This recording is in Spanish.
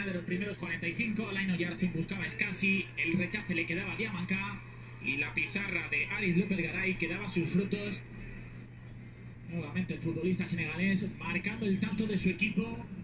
final de los primeros 45. Laino Yarzun buscaba a Escasi, el rechace le quedaba a Diamanca y la pizarra de Aris López Garay que daba sus frutos. Nuevamente el futbolista senegalés marcando el tanto de su equipo.